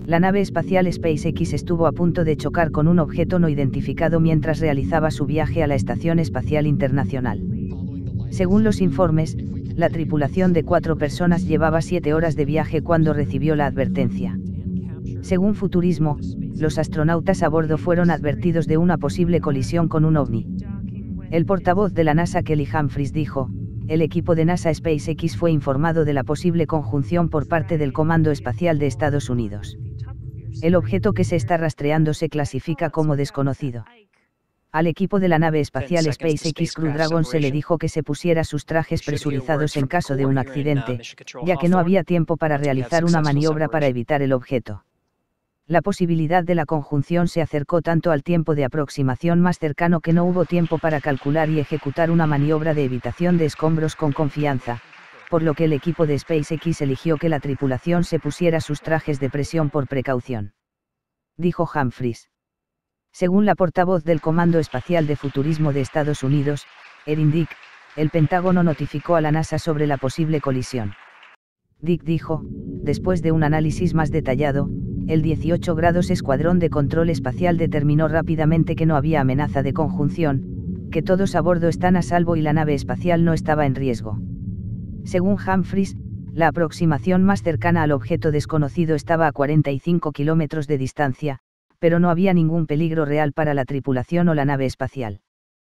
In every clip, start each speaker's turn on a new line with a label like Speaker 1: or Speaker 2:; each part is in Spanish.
Speaker 1: La nave espacial SpaceX estuvo a punto de chocar con un objeto no identificado mientras realizaba su viaje a la Estación Espacial Internacional. Según los informes, la tripulación de 4 personas llevaba 7 horas de viaje cuando recibió la advertencia. Según Futurismo, los astronautas a bordo fueron advertidos de una posible colisión con un ovni. El portavoz de la NASA Kelly Humphries dijo: el equipo de NASA SpaceX fue informado de la posible conjunción por parte del Comando Espacial de Estados Unidos. El objeto que se está rastreando se clasifica como desconocido. Al equipo de la nave espacial SpaceX Crew Dragon se le dijo que se pusiera sus trajes presurizados en caso de un accidente, ya que no había tiempo para realizar una maniobra para evitar el objeto. La posibilidad de la conjunción se acercó tanto al tiempo de aproximación más cercano que no hubo tiempo para calcular y ejecutar una maniobra de evitación de escombros con confianza, por lo que el equipo de SpaceX eligió que la tripulación se pusiera sus trajes de presión por precaución. Dijo Humphries. Según la portavoz del Comando Espacial de Futurismo de Estados Unidos, Erin Dick, el Pentágono notificó a la NASA sobre la posible colisión. Dick dijo: después de un análisis más detallado, el 18 grados Escuadrón de Control Espacial determinó rápidamente que no había amenaza de conjunción, que todos a bordo están a salvo y la nave espacial no estaba en riesgo. Según Humphries, la aproximación más cercana al objeto desconocido estaba a 45 kilómetros de distancia, pero no había ningún peligro real para la tripulación o la nave espacial.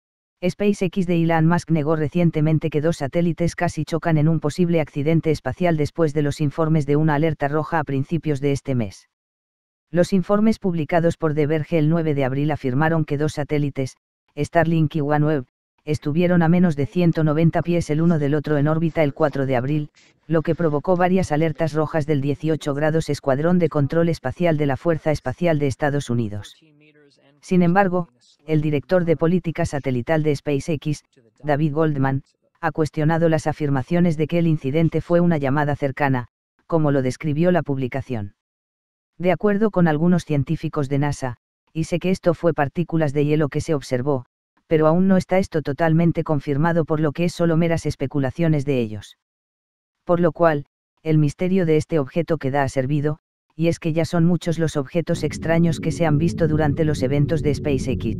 Speaker 1: SpaceX de Elon Musk negó recientemente que 2 satélites casi chocan en un posible accidente espacial después de los informes de una alerta roja a principios de este mes. Los informes publicados por The Verge el 9 de abril afirmaron que 2 satélites, Starlink y OneWeb, estuvieron a menos de 190 pies el uno del otro en órbita el 4 de abril, lo que provocó varias alertas rojas del 18 grados Escuadrón de Control Espacial de la Fuerza Espacial de Estados Unidos. Sin embargo, el director de política satelital de SpaceX, David Goldman, ha cuestionado las afirmaciones de que el incidente fue una llamada cercana, como lo describió la publicación. De acuerdo con algunos científicos de NASA, y sé que esto fue partículas de hielo que se observó, pero aún no está esto totalmente confirmado, por lo que es solo meras especulaciones de ellos. Por lo cual, el misterio de este objeto queda servido, y es que ya son muchos los objetos extraños que se han visto durante los eventos de SpaceX.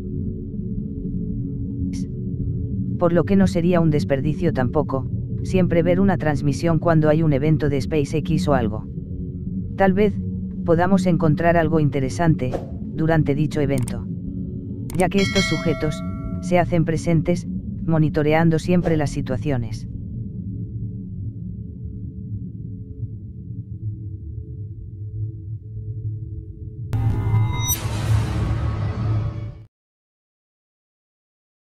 Speaker 1: Por lo que no sería un desperdicio tampoco, siempre ver una transmisión cuando hay un evento de SpaceX o algo. Tal vez podamos encontrar algo interesante durante dicho evento, ya que estos sujetos se hacen presentes, monitoreando siempre las situaciones.